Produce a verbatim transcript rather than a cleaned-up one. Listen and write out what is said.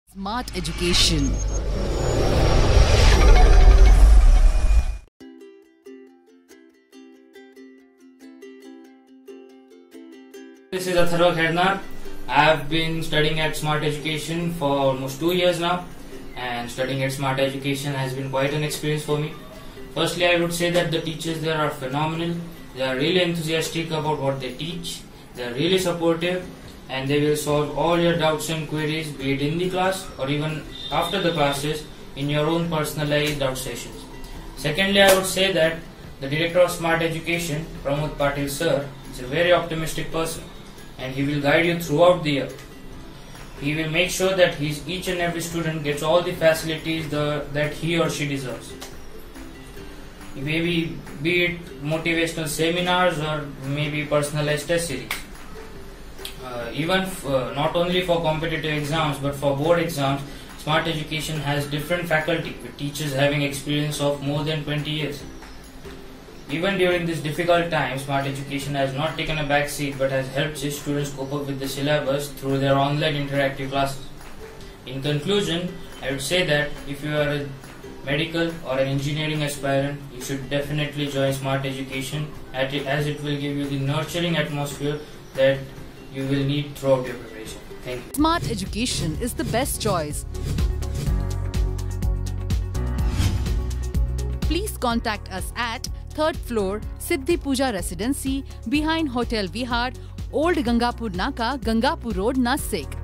Smart education. This is Atharva Khairnar. I have been studying at Smart Education for almost two years now, and studying at Smart Education has been quite an experience for me. Firstly, I would say that the teachers there are phenomenal. They are really enthusiastic about what they teach. They are really supportive, and they will solve all your doubts and queries, be it in the class or even after the classes, in your own personalized doubt sessions. Secondly, I would say that the director of Smart Education, Pramod Patil sir, is a very optimistic person, and he will guide you throughout the year. He will make sure that his, each and every student gets all the facilities the, that he or she deserves. Maybe be it motivational seminars or maybe personalized test series. Uh, even f uh, not only for competitive exams but for board exams, Smart Education has different faculty with teachers having experience of more than twenty years. Even during this difficult time, Smart Education has not taken a back seat but has helped its students cope up with the syllabus through their online interactive classes. In conclusion, I would say that if you are a medical or an engineering aspirant, you should definitely join Smart Education as it will give you the nurturing atmosphere that you will need throughout your preparation. Thank you. Smart Education is the best choice. Please contact us at third floor, Siddhi Puja Residency, behind Hotel Vihar, Old Gangapur Naka, Gangapur Road, Nasik.